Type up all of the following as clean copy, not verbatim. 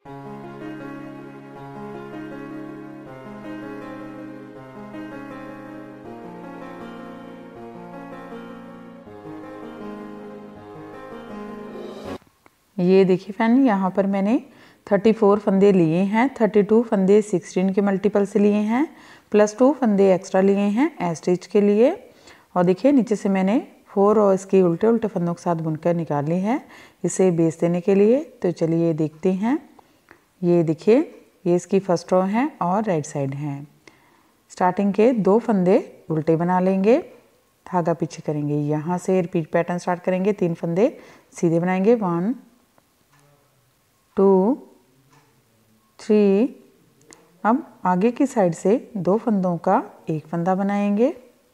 ये देखिए फ्रेंड, यहाँ पर मैंने 34 फंदे लिए हैं। 32 फंदे 16 के मल्टीपल से लिए हैं, +2 फंदे एक्स्ट्रा लिए हैं एज स्टिच के लिए। और देखिए नीचे से मैंने 4 और इसके उल्टे उल्टे फंदों के साथ बुनकर निकाल ली है इसे बेस देने के लिए। तो चलिए देखते हैं। ये देखिए, ये इसकी फर्स्ट रो है और राइट साइड है। स्टार्टिंग के 2 फंदे उल्टे बना लेंगे, धागा पीछे करेंगे, यहाँ से रिपीट पैटर्न स्टार्ट करेंगे। 3 फंदे सीधे बनाएंगे, 1 2 3। अब आगे की साइड से 2 फंदों का एक फंदा बनाएंगे,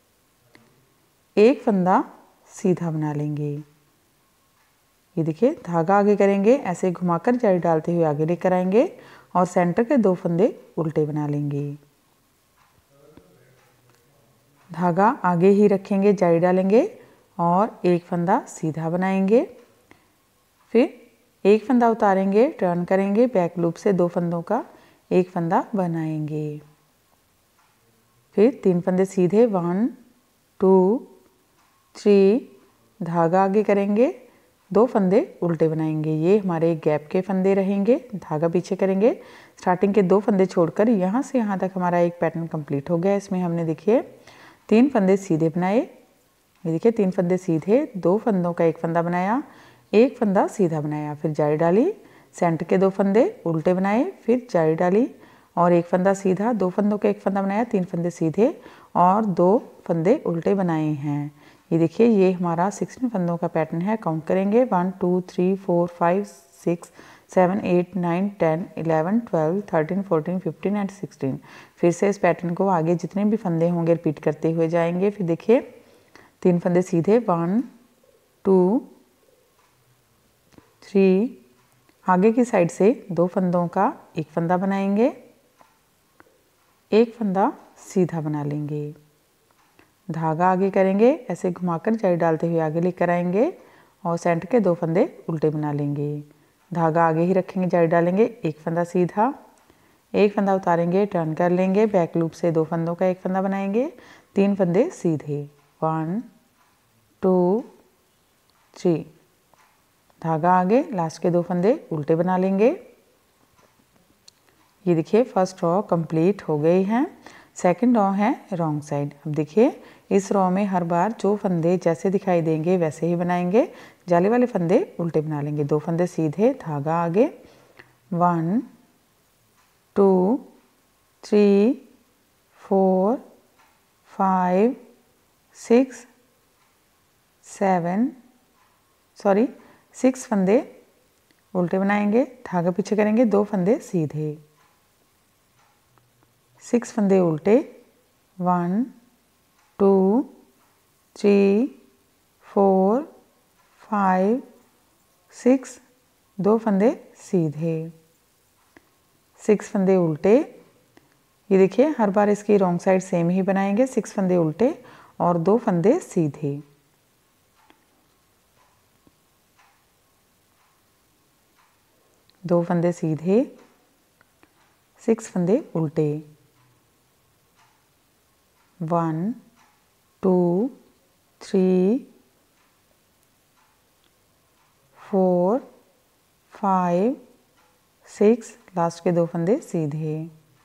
एक फंदा सीधा बना लेंगे। ये देखिए, धागा आगे करेंगे, ऐसे घुमाकर जाली डालते हुए आगे लेकर आएंगे और सेंटर के 2 फंदे उल्टे बना लेंगे। धागा आगे ही रखेंगे, जाली डालेंगे और एक फंदा सीधा बनाएंगे। फिर एक फंदा उतारेंगे, टर्न करेंगे, बैक लूप से 2 फंदों का एक फंदा बनाएंगे। फिर 3 फंदे सीधे, 1 2 3, धागा आगे करेंगे, 2 फंदे उल्टे बनाएंगे। ये हमारे गैप के फंदे रहेंगे, धागा पीछे करेंगे। स्टार्टिंग के 2 फंदे छोड़कर यहाँ से यहाँ तक हमारा एक पैटर्न कंप्लीट हो गया। इसमें हमने देखिए 3 फंदे सीधे बनाए, ये देखिए 3 फंदे सीधे, 2 फंदों का एक फंदा बनाया, एक फंदा सीधा बनाया, फिर जाली डाली, सेंटर के 2 फंदे उल्टे बनाए, फिर जाली डाली और एक फंदा सीधा, 2 फंदों का एक फंदा बनाया, 3 फंदे सीधे और 2 फंदे उल्टे बनाए हैं। ये देखिए, ये हमारा 16 फंदों का पैटर्न है। काउंट करेंगे, 1 2 3 4 5 6 7 8 9 10 11 12 13 14 15 एंड 16। फिर से इस पैटर्न को आगे जितने भी फंदे होंगे रिपीट करते हुए जाएंगे। फिर देखिए 3 फंदे सीधे, 1 2 3, आगे की साइड से 2 फंदों का एक फंदा बनाएंगे, एक फंदा सीधा बना लेंगे, धागा आगे करेंगे, ऐसे घुमाकर जाली डालते हुए आगे लेकर आएंगे और सेंटर के 2 फंदे उल्टे बना लेंगे। धागा आगे ही रखेंगे, जाली डालेंगे, एक फंदा सीधा, एक फंदा उतारेंगे, टर्न कर लेंगे, बैक लूप से 2 फंदों का एक फंदा बनाएंगे, 3 फंदे सीधे, 1 2 3, धागा आगे, लास्ट के 2 फंदे उल्टे बना लेंगे। ये देखिए, फर्स्ट रो कंप्लीट हो गई है। सेकंड रो है रॉन्ग साइड। अब देखिए, इस रो में हर बार जो फंदे जैसे दिखाई देंगे वैसे ही बनाएंगे। जाली वाले फंदे उल्टे बना लेंगे, 2 फंदे सीधे, धागा आगे, 1 2 3 4 5 6 7 6 फंदे उल्टे बनाएंगे, धागा पीछे करेंगे, 2 फंदे सीधे, 6 फंदे उल्टे, 1 2 3 4 5 6, 2 फंदे सीधे, 6 फंदे उल्टे। ये देखिए, हर बार इसकी रॉन्ग साइड सेम ही बनाएंगे, 6 फंदे उल्टे और 2 फंदे सीधे। दो फंदे सीधे, 6 फंदे उल्टे, 1 2 3 4 5 6, लास्ट के 2 फंदे सीधे।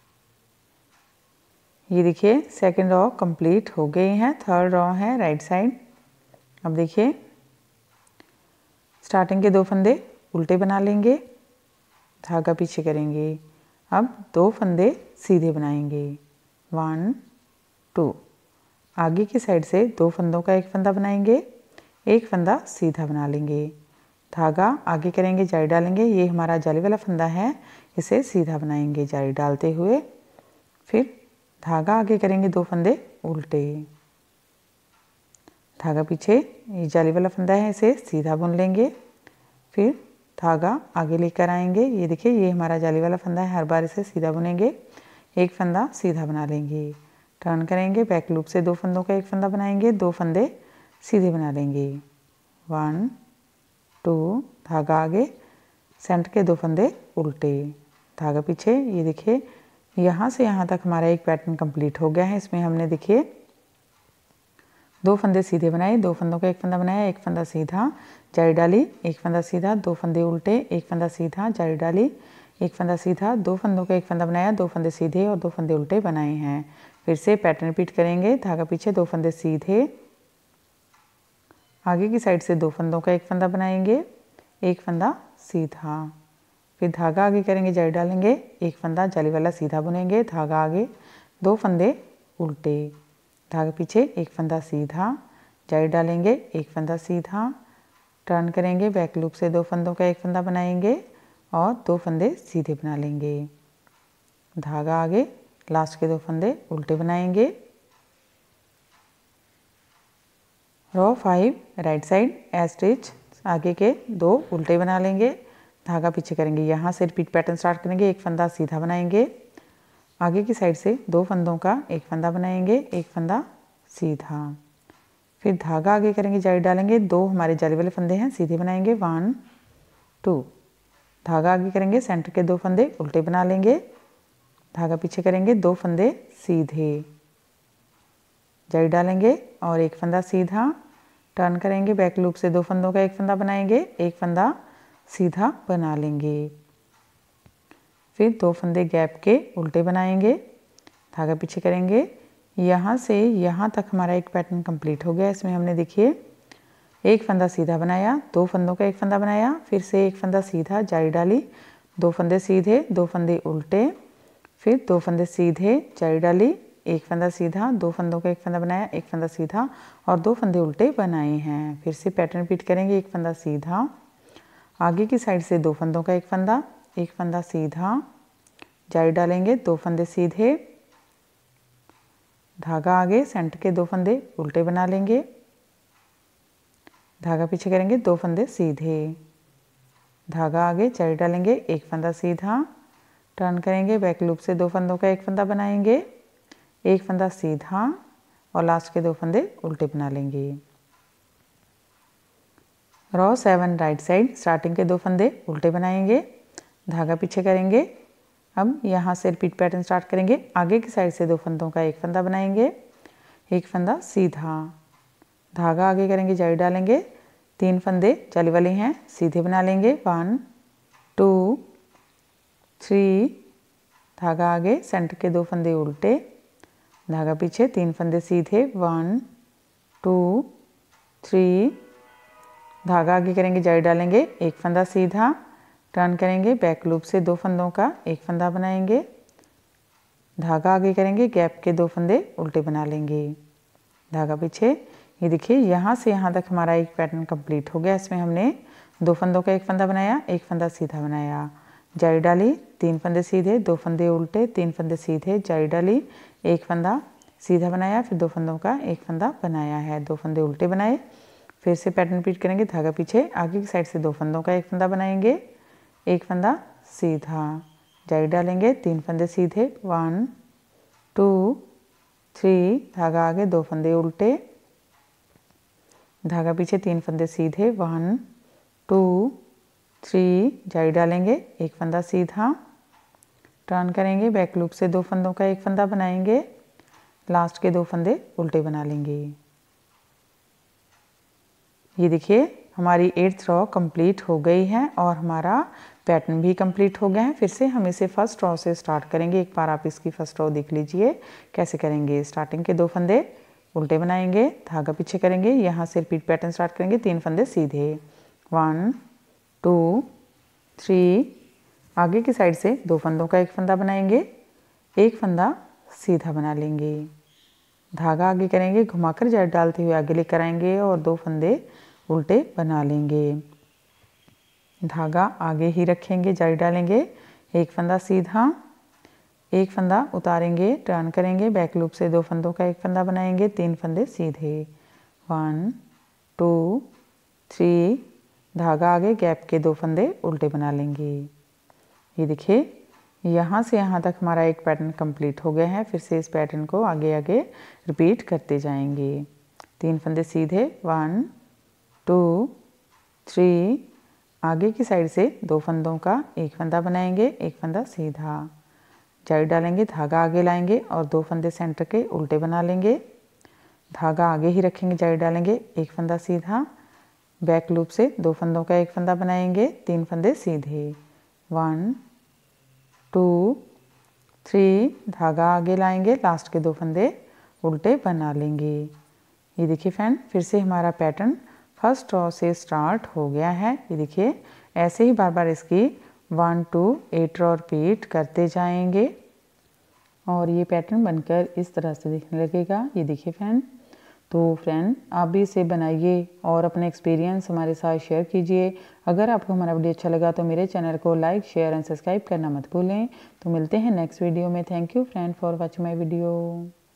ये देखिए, सेकंड रो कंप्लीट हो गई है। थर्ड रो है राइट साइड। अब देखिए, स्टार्टिंग के 2 फंदे उल्टे बना लेंगे, धागा पीछे करेंगे। अब 2 फंदे सीधे बनाएंगे, 1 2, आगे की साइड से 2 फंदों का एक फंदा बनाएंगे, एक फंदा सीधा बना लेंगे, धागा आगे करेंगे, जाली डालेंगे। ये हमारा जाली वाला फंदा है, इसे सीधा बनाएंगे जाली डालते हुए। फिर धागा आगे करेंगे, 2 फंदे उल्टे, धागा पीछे, ये जाली वाला फंदा है, इसे सीधा बुन लेंगे। फिर धागा आगे लेकर आएंगे। ये देखिए, ये हमारा जाली वाला फंदा है, हर बार इसे सीधा बुनेंगे, एक फंदा सीधा बना लेंगे, टर्न करेंगे, बैक लूप से 2 फंदों का एक फंदा बनाएंगे, 2 फंदे सीधे बना लेंगे, 1 2, धागा आगे, सेंटर के 2 फंदे उल्टे, धागा पीछे। ये देखिए यहाँ से यहाँ तक हमारा एक पैटर्न कंप्लीट हो गया है। इसमें हमने देखिए 2 फंदे सीधे बनाए, 2 फंदों का एक फंदा बनाया, एक फंदा सीधा जारी डाली, एक फंदा सीधा, 2 फंदे उल्टे, एक फंदा सीधा जारी डाली, एक फंदा सीधा, 2 फंदों का एक फंदा बनाया, 2 फंदे सीधे और 2 फंदे उल्टे बनाए हैं। फिर से पैटर्न रिपीट करेंगे, धागा पीछे, 2 फंदे सीधे, आगे की साइड से 2 फंदों का एक फंदा बनाएंगे, एक फंदा सीधा, फिर धागा आगे करेंगे, जारी डालेंगे, एक फंदा जाली वाला सीधा बुनेंगे, धागा आगे, 2 फंदे उल्टे, धागा पीछे, एक फंदा सीधा जारी डालेंगे, एक फंदा सीधा, टर्न करेंगे, बैक लूप से 2 फंदों का एक फंदा बनाएंगे और 2 फंदे सीधे बना लेंगे, धागा आगे, लास्ट के 2 फंदे उल्टे बनाएंगे। Row 5 right side edge stitch, आगे के 2 उल्टे बना लेंगे, धागा पीछे करेंगे, यहाँ से रिपीट पैटर्न स्टार्ट करेंगे, एक फंदा सीधा बनाएंगे, आगे की साइड से 2 फंदों का एक फंदा बनाएंगे, एक फंदा सीधा, फिर धागा आगे करेंगे, जाली डालेंगे, 2 हमारे जाली वाले फंदे हैं सीधे बनाएंगे, 1 2, धागा आगे करेंगे, सेंटर के 2 फंदे उल्टे बना लेंगे, धागा पीछे करेंगे, 2 फंदे सीधे जाली डालेंगे और एक फंदा सीधा, टर्न करेंगे, बैक लूप से 2 फंदों का एक फंदा बनाएंगे, एक फंदा सीधा बना लेंगे, फिर 2 फंदे गैप के उल्टे बनाएंगे, धागा पीछे करेंगे, यहाँ से यहाँ तक हमारा एक पैटर्न कंप्लीट हो गया। इसमें हमने देखिए एक फंदा सीधा बनाया, 2 फंदों का एक फंदा बनाया, फिर से एक फंदा सीधा जारी डाली, 2 फंदे सीधे, 2 फंदे उल्टे, फिर 2 फंदे सीधे जारी डाली, एक फंदा सीधा, 2 फंदों का एक फंदा बनाया, एक फंदा सीधा और 2 फंदे उल्टे बनाए हैं। फिर से पैटर्न रिपीट करेंगे, एक फंदा सीधा, आगे की साइड से 2 फंदों का एक फंदा सीधा जारी डालेंगे, 2 फंदे सीधे, धागा आगे, सेंटर के 2 फंदे उल्टे बना लेंगे, धागा पीछे करेंगे, 2 फंदे सीधे, धागा आगे, जारी डालेंगे, एक फंदा सीधा, टर्न करेंगे, बैक लूप से 2 फंदों का एक फंदा बनाएंगे, एक फंदा सीधा और लास्ट के 2 फंदे उल्टे बना लेंगे। रो 7 राइट साइड, स्टार्टिंग के 2 फंदे उल्टे बनाएंगे, धागा पीछे करेंगे, अब यहाँ से रिपीट पैटर्न स्टार्ट करेंगे, आगे की साइड से 2 फंदों का एक फंदा बनाएंगे, एक फंदा सीधा, धागा आगे करेंगे, जारी डालेंगे, 3 फंदे जाली वाले हैं सीधे बना लेंगे, 1 2 3, धागा आगे, सेंटर के 2 फंदे उल्टे, धागा पीछे, 3 फंदे सीधे, 1 2 3, धागा आगे करेंगे, जारी डालेंगे, एक फंदा सीधा, टर्न करेंगे, बैक लूप से 2 फंदों का एक फंदा बनाएंगे, धागा आगे करेंगे, गैप के 2 फंदे उल्टे बना लेंगे, धागा पीछे। ये देखिए यहाँ से यहाँ तक हमारा एक पैटर्न कंप्लीट हो गया। इसमें हमने 2 फंदों का एक फंदा बनाया, एक फंदा सीधा बनाया, जारी डाली, 3 फंदे सीधे, 2 फंदे उल्टे, 3 फंदे सीधे, जारी डाली, एक फंदा सीधा बनाया, फिर 2 फंदों का एक फंदा बनाया है, 2 फंदे उल्टे बनाए, फिर से पैटर्न रिपीट करेंगे, धागा पीछे, आगे की साइड से 2 फंदों का एक फंदा बनाएंगे, एक फंदा सीधा, जारी डालेंगे, 3 फंदे सीधे, 1 2 3, धागा आगे, 2 फंदे उल्टे, धागा पीछे, 3 फंदे सीधे, 1 2 3, जारी डालेंगे, एक फंदा सीधा, टर्न करेंगे, बैक लूप से 2 फंदों का एक फंदा बनाएंगे, लास्ट के 2 फंदे उल्टे बना लेंगे। ये देखिए हमारी 8th रो कंप्लीट हो गई है और हमारा पैटर्न भी कंप्लीट हो गया है। फिर से हम इसे फर्स्ट रो से स्टार्ट करेंगे। एक बार आप इसकी फर्स्ट रो देख लीजिए कैसे करेंगे। स्टार्टिंग के 2 फंदे उल्टे बनाएंगे, धागा पीछे करेंगे, यहाँ से रिपीट पैटर्न स्टार्ट करेंगे, 3 फंदे सीधे, 1 2 3, आगे की साइड से 2 फंदों का एक फंदा बनाएंगे, एक फंदा सीधा बना लेंगे, धागा आगे करेंगे, घुमाकर जारी डालते हुए आगे लेकर आएंगे और 2 फंदे उल्टे बना लेंगे, धागा आगे ही रखेंगे, जारी डालेंगे, एक फंदा सीधा, एक फंदा उतारेंगे, टर्न करेंगे, बैक लूप से 2 फंदों का एक फंदा बनाएंगे, 3 फंदे सीधे, 1 2 3, धागा आगे, गैप के 2 फंदे उल्टे बना लेंगे। ये देखिए यहाँ से यहाँ तक हमारा एक पैटर्न कंप्लीट हो गया है। फिर से इस पैटर्न को आगे आगे रिपीट करते जाएंगे। 3 फंदे सीधे, 1 2 3, आगे की साइड से 2 फंदों का एक फंदा बनाएंगे, एक फंदा सीधा, जाली डालेंगे, धागा आगे लाएंगे और 2 फंदे सेंटर के उल्टे बना लेंगे, धागा आगे ही रखेंगे, जाली डालेंगे, एक फंदा सीधा, बैक लूप से 2 फंदों का एक फंदा बनाएंगे, 3 फंदे सीधे, 1 2 3, धागा आगे लाएंगे, लास्ट के 2 फंदे उल्टे बना लेंगे। ये देखिए फ्रेंड, फिर से हमारा पैटर्न फर्स्ट रो से स्टार्ट हो गया है। ये देखिए ऐसे ही बार बार इसकी 1 2 8 रो रिपीट करते जाएंगे और ये पैटर्न बनकर इस तरह से दिखने लगेगा। ये देखिए फ्रेंड, तो फ्रेंड आप भी इसे बनाइए और अपने एक्सपीरियंस हमारे साथ शेयर कीजिए। अगर आपको हमारा वीडियो अच्छा लगा तो मेरे चैनल को लाइक शेयर एंड सब्सक्राइब करना मत भूलें। तो मिलते हैं नेक्स्ट वीडियो में। Thank you friend for watching my video.